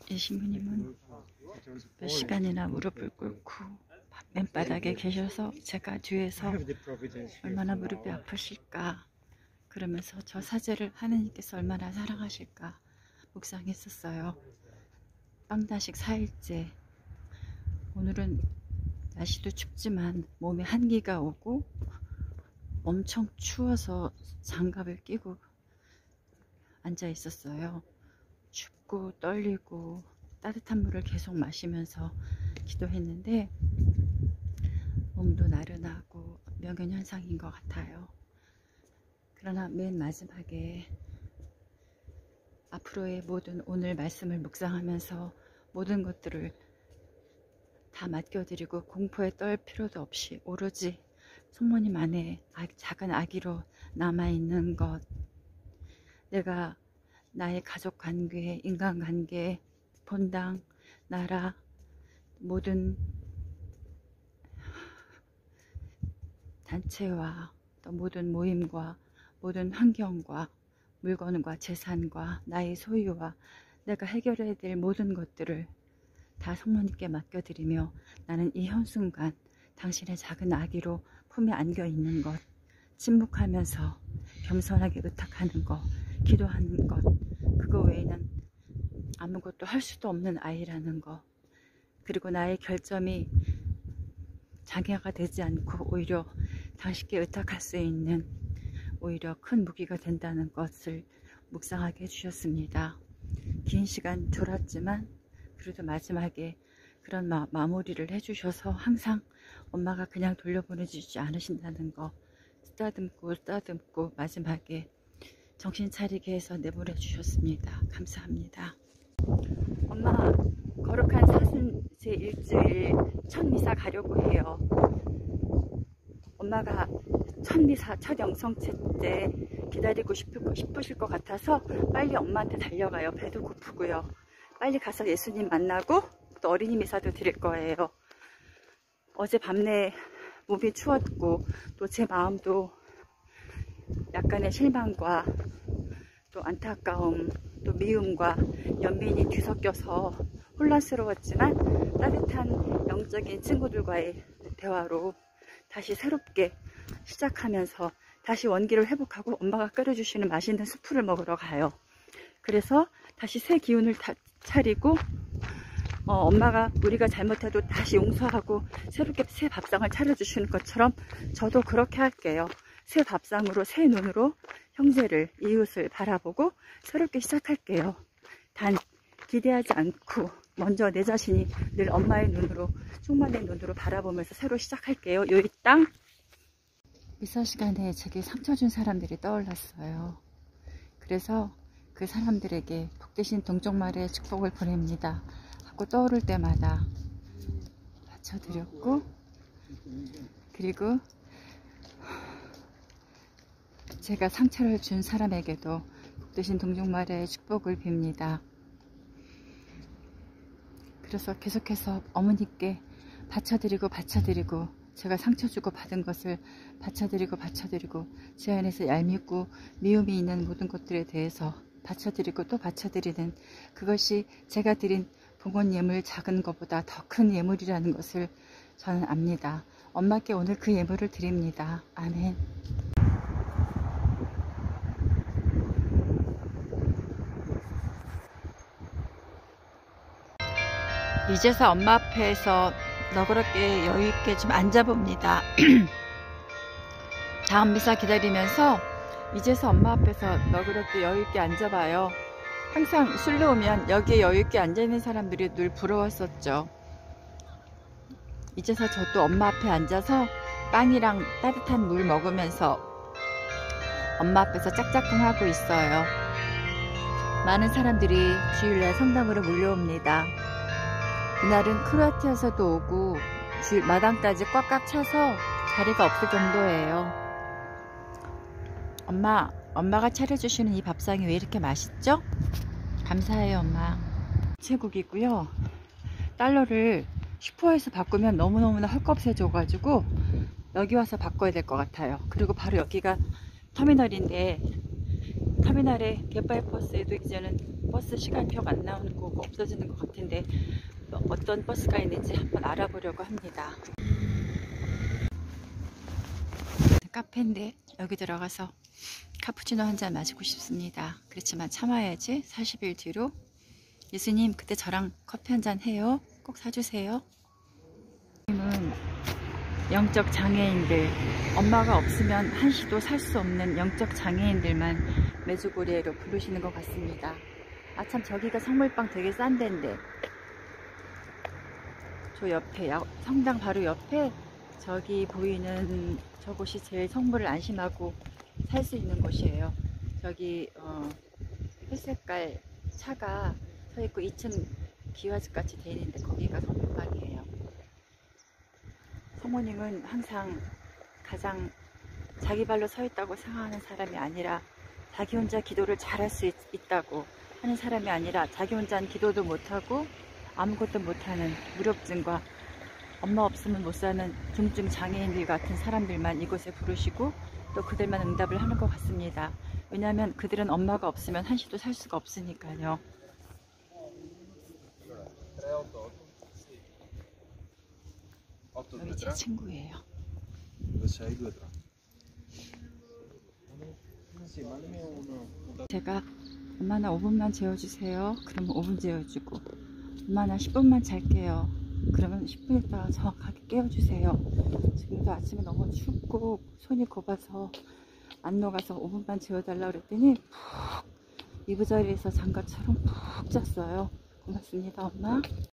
이 신부님은 몇 시간이나 무릎을 꿇고 맨바닥에 계셔서 제가 뒤에서 얼마나 무릎이 아프실까 그러면서 저 사제를 하느님께서 얼마나 사랑하실까 묵상했었어요. 빵다식 4일째. 오늘은 날씨도 춥지만 몸에 한기가 오고 엄청 추워서 장갑을 끼고 앉아 있었어요. 춥고 떨리고 따뜻한 물을 계속 마시면서 기도했는데 몸도 나른하고 명현현상인 것 같아요. 그러나 맨 마지막에 앞으로의 모든 오늘 말씀을 묵상하면서 모든 것들을 다 맡겨드리고 공포에 떨 필요도 없이 오로지 성모님 안에 작은 아기로 남아있는 것, 내가 나의 가족관계, 인간관계, 본당, 나라, 모든 단체와 또 모든 모임과 모든 환경과 물건과 재산과 나의 소유와 내가 해결해야 될 모든 것들을 다 성모님께 맡겨드리며 나는 이 현순간 당신의 작은 아기로 품에 안겨 있는 것, 침묵하면서 겸손하게 의탁하는 것, 기도하는 것, 그거 외에는 아무것도 할 수도 없는 아이라는 것, 그리고 나의 결점이 장애가 되지 않고 오히려 당신께 의탁할 수 있는 오히려 큰 무기가 된다는 것을 묵상하게 해주셨습니다. 긴 시간 졸았지만 그래도 마지막에 그런 마무리를 해주셔서 항상 엄마가 그냥 돌려보내주지 않으신다는 거 쓰다듬고 마지막에 정신 차리게 해서 내보내 주셨습니다. 감사합니다. 엄마, 거룩한 사순제 일주일 첫 미사 가려고 해요. 엄마가 첫 미사, 첫 영성체 때 기다리고 싶으실 것 같아서 빨리 엄마한테 달려가요. 배도 고프고요. 빨리 가서 예수님 만나고 또 어린이 미사도 드릴 거예요. 어제 밤내 몸이 추웠고 또 제 마음도 약간의 실망과 또 안타까움 또 미움과 연민이 뒤섞여서 혼란스러웠지만 따뜻한 영적인 친구들과의 대화로 다시 새롭게 시작하면서 다시 원기를 회복하고 엄마가 끓여주시는 맛있는 수프를 먹으러 가요. 그래서 다시 새 기운을 차리고 엄마가 우리가 잘못해도 다시 용서하고 새롭게 새 밥상을 차려주시는 것처럼 저도 그렇게 할게요. 새 밥상으로 새 눈으로 형제를 이웃을 바라보고 새롭게 시작할게요. 단 기대하지 않고 먼저 내 자신이 늘 엄마의 눈으로 충만의 눈으로 바라보면서 새로 시작할게요. 요이 땅. 미사 시간에 제게 상처 준 사람들이 떠올랐어요. 그래서 그 사람들에게 복되신 동정말의 축복을 보냅니다 하고 떠오를 때마다 바쳐드렸고, 그리고 제가 상처를 준 사람에게도 복되신 동정말의 축복을 빕니다. 그래서 계속해서 어머니께 바쳐드리고 제가 상처 주고 받은 것을 바쳐드리고 제 안에서 얄밉고 미움이 있는 모든 것들에 대해서 바쳐드리고 또 바쳐드리는 그것이 제가 드린 봉헌 예물 작은 것보다 더 큰 예물이라는 것을 저는 압니다. 엄마께 오늘 그 예물을 드립니다. 아멘. 이제서 엄마 앞에서 너그럽게 여유있게 좀 앉아봅니다. 다음 미사 기다리면서 이제서 엄마 앞에서 너그럽게 여유있게 앉아봐요. 항상 술로 오면 여기에 여유있게 앉아있는 사람들이 늘 부러웠었죠. 이제서 저도 엄마 앞에 앉아서 빵이랑 따뜻한 물 먹으면서 엄마 앞에서 짝짝꿍 하고 있어요. 많은 사람들이 주일날 성당으로 몰려옵니다. 이날은 크로아티아에서도 오고 마당까지 꽉꽉 차서 자리가 없을 정도예요. 엄마가 차려주시는 이 밥상이 왜 이렇게 맛있죠? 감사해요, 엄마. 제국이고요. 달러를 슈퍼에서 바꾸면 너무너무나 헐값해져가지고 여기 와서 바꿔야 될 것 같아요. 그리고 바로 여기가 터미널인데 터미널에 갯바이버스에도 이제는 버스 시간표가 안 나오는 거고 없어지는 것 같은데 어떤 버스가 있는지 한번 알아보려고 합니다. 카페인데 여기 들어가서 카푸치노 한 잔 마시고 싶습니다. 그렇지만 참아야지. 40일 뒤로. 예수님 그때 저랑 커피 한 잔 해요. 꼭 사주세요. 예수님은 영적 장애인들, 엄마가 없으면 한시도 살 수 없는 영적 장애인들만 메주고리에로 부르시는 것 같습니다. 참 저기가 성물빵 되게 싼 데인데 저 옆에 성당 바로 옆에 저기 보이는 저곳이 제일 성물을 안심하고 살 수 있는 곳이에요. 저기 회색깔 차가 서 있고 2층 기와집 같이 돼 있는데 거기가 성물빵이에요. 성모님은 항상 가장 자기 발로 서 있다고 생각하는 사람이 아니라 자기 혼자 기도를 잘할 수 있다고 하는 사람이 아니라 자기 혼자는 기도도 못하고 아무것도 못하는 무력증과 엄마 없으면 못 사는 중증 장애인들 같은 사람들만 이곳에 부르시고 또 그들만 응답을 하는 것 같습니다. 왜냐하면 그들은 엄마가 없으면 한시도 살 수가 없으니까요. 여기 제 친구예요. 제가 엄마 나 5분만 재워주세요. 그러면 5분 재워주고 엄마 나 10분만 잘게요. 그러면 10분 있다가 정확하게 깨워주세요. 지금도 아침에 너무 춥고 손이 곱아서 안 녹아서 5분만 재워달라고 그랬더니 푹 이부자리에서 장갑처럼 푹 잤어요. 고맙습니다 엄마.